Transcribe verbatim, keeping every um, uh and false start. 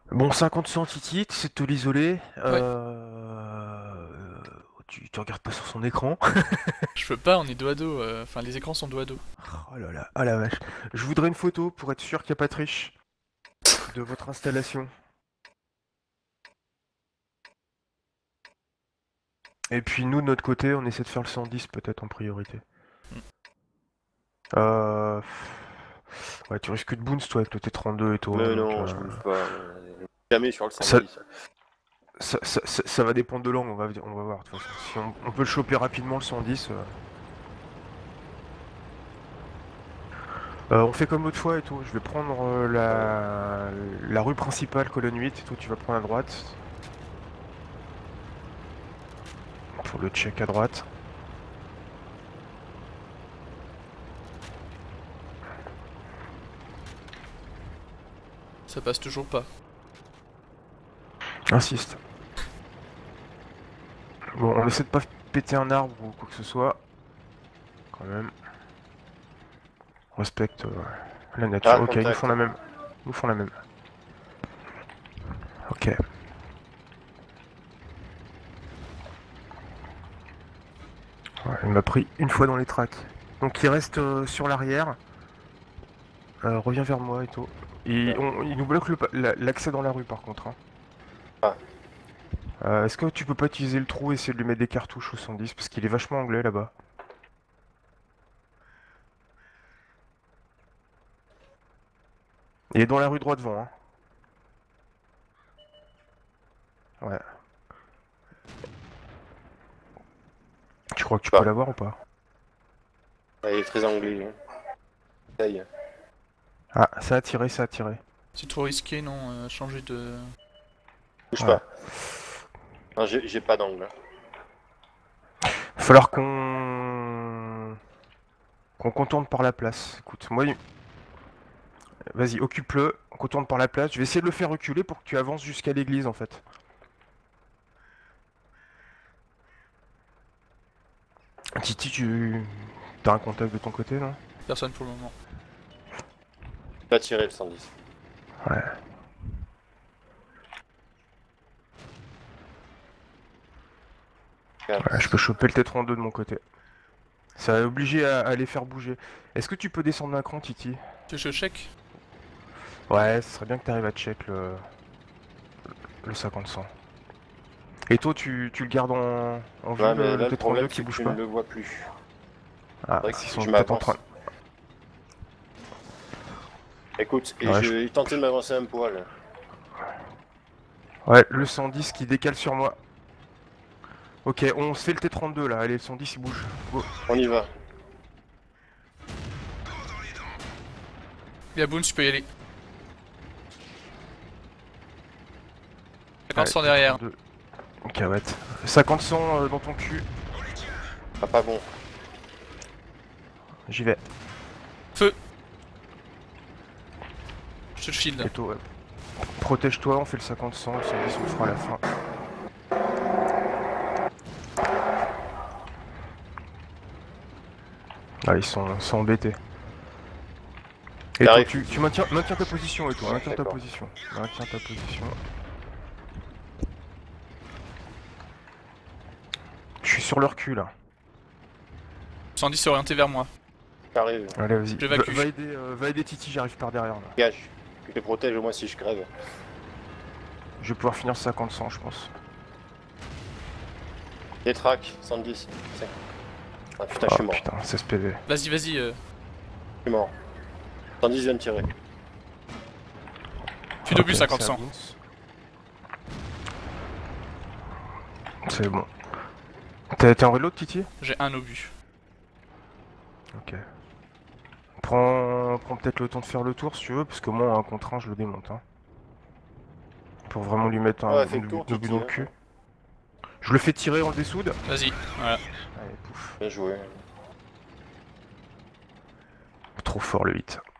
Bon, cinquante cents Titi, c'est de te l'isoler. Ouais, Euh... Tu, tu regardes pas sur son écran. je peux pas, on est dos à dos, euh, enfin les écrans sont dos à dos. Oh là là, ah la vache. Je voudrais une photo pour être sûr qu'il n'y a pas de triche de votre installation. Et puis nous, de notre côté, on essaie de faire le cent dix peut-être en priorité. Hmm. Euh... Ouais, tu risques de bounce toi avec le T trente-deux et tout, hein, Mais donc... non, euh, je bounce pas. euh, Jamais sur le Ça, cent dix. ça, ça, ça- ça va dépendre de l'angle, on va, on va voir de toute façon. Si on, on peut le choper rapidement le cent dix... euh, Euh, on fait comme l'autre fois et tout. Je vais prendre euh, Ouais. la... la rue principale, colonne huit, et toi tu vas prendre à droite. Pour le check à droite. Ça passe toujours pas. Insiste. Bon, on essaie de pas péter un arbre ou quoi que ce soit. Quand même. On respecte euh, la nature. Ah, Ok, ils nous contact. font la même. Ils nous font la même. Ok. Ouais, il m'a pris une fois dans les tracks. Donc il reste euh, sur l'arrière. Euh, reviens vers moi et tout. Et Ouais. on- il nous bloque le pa- la- l'accès dans la rue par contre, hein. Ah, Euh, Est-ce que tu peux pas utiliser le trou et essayer de lui mettre des cartouches au cent dix parce qu'il est vachement anglais là-bas. Il est dans la rue droit devant, hein. Ouais. Tu crois que tu peux pas. l'avoir ou pas? Ah, il est très anglais. Hein. Ça y est. Ah, ça a tiré, ça a tiré. C'est trop risqué, non, euh, changer de... Bouge Ouais. pas. Non, j'ai j'ai pas d'angle. Hein. Va falloir qu'on qu'on contourne par la place. Écoute, moi, il- vas-y, occupe-le. On contourne par la place. Je vais essayer de le faire reculer pour que tu avances jusqu'à l'église en fait. Titi, tu t'as un contact de ton côté, non? Personne pour le moment. Pas tiré le cent dix. Ouais. Ouais, je peux choper le T trente-deux de mon côté. Ça va obliger à, à les faire bouger. Est-ce que tu peux descendre d'un cran, Titi? Tu veux que je check? Ouais, ce serait bien que tu arrives à check le, le cinquante cent. Et toi, tu, tu le gardes en, en vue, Ouais, le, mais le là, le T trente-deux problème, qui c'est que bouge tu ne pas? le vois plus. Ah, C'est vrai s'ils que sont je peut-être en train... m'avance. Écoute, et Ouais, je- j'ai tenté de m'avancer un poil. ouais, le cent dix qui décale sur moi. Ok, on se fait le T trente-deux là, allez, le cent dix il bouge. Go. On y va. Il y a Boone, tu peux y aller. Ouais, cinquante cents T derrière. trente-deux. Cahouette. cinquante cent euh, dans ton cul, Ah, pas bon. j'y vais. Feu. Je te Et shield. toi, ouais. Protège-toi, on fait le cinquante cent, le cent dix on le fera à la fin. Ah, ils sont, ils sont embêtés. Et toi, T'arrives. tu, tu maintiens, maintiens ta position et toi, Ouais, maintiens ta d'accord. position. Maintiens ta position. Je suis sur leur cul là. cent dix est orienté vers moi. T'arrives. Allez, vas-y. Va, J'évacue. va aider, euh, va aider Titi, j'arrive par derrière là. Gage. Tu te protèges au moins si je crève. Je vais pouvoir finir ce cinquante cent, je pense. Des tracks, cent dix. cinq. Ah putain, je Ah suis mort. putain, seize P V. Vas-y, vas-y. euh, Je suis mort. cent dix vient de tirer. Tu d'obus Ok, cinquante c'est à cents. Bounce. C'est bon. T'es t'es en reload, Titi? J'ai un obus. Ok. Prends, prends peut-être le temps de faire le tour si tu veux, parce que moi, un contre un, je le démonte. Hein. Pour vraiment lui mettre un, Ouais, fais une, le tour, une obus Titi. dans le Hein. cul. Je le fais tirer, on le dessoude. Vas-y. Voilà. Allez, pouf. Bien joué. Trop fort le huit.